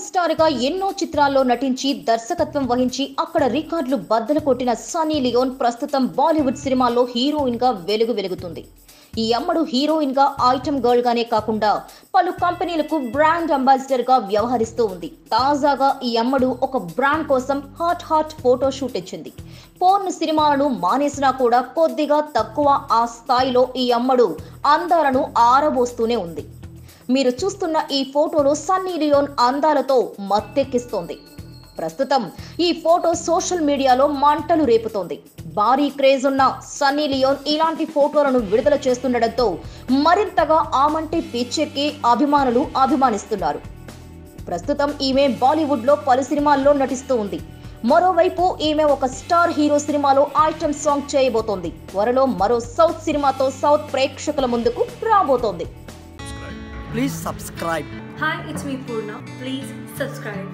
Star గా ఎన్నో చిత్రాల్లో నటించి దర్శకత్వం వహించి అక్కడ రికార్డులు బద్దలు కొట్టిన సన్నీ లియోన్ ప్రస్తుతం బాలీవుడ్ సినిమాల్లో హీరోయిన్ గా వెలుగుతుంది. ఈ అమ్మడు హీరోయిన్ గా ఐటమ్ గర్ల్ గానే కాకుండా పలు కంపెనీలకు బ్రాండ్ అంబాసిడర్ గా వ్యవహరిస్తూ ఉంది. తాజాగా ఈ అమ్మడు ఒక బ్రాండ్ కోసం హాట్ ఫోటోషూట్ ఇచ్చింది. పోర్న్ సినిమాలను మానేసినా కూడా కొద్దిగా తక్కువ ఆ స్థాయిలో ఈ అమ్మడు అందాలను ఆరబోస్తూనే ఉంది. మీరు చూస్తున్న ఈ ఫోటోలో సన్నీ లియోన్ అందాలతో మత్తెక్కిస్తోంది. ప్రస్తుతం ఈ ఫోటో సోషల్ మీడియాలో మంటలు రేపుతోంది. భారీ క్రేజ్ ఉన్న సన్నీ లియోన్ ఇలాంటి ఫోటోలను విడుదల చేస్తుండటంతో మరింతగా ఆమంటే పిచ్చెక్కి అభిమానులు అభిమానిస్తున్నారు. ప్రస్తుతం ఈమె బాలీవుడ్ లో పలు సినిమాల్లో నటిస్తూ ఉంది. మరోవైపు ఈమె ఒక స్టార్ హీరో సినిమాలో ఐటమ్ సాంగ్ చేయబోతోంది. త్వరలో మరో సౌత్ సినిమాతో సౌత్ ప్రేక్షకుల ముందుకు రాబోతోంది. Please subscribe. Hi, it's me Purna. Please subscribe.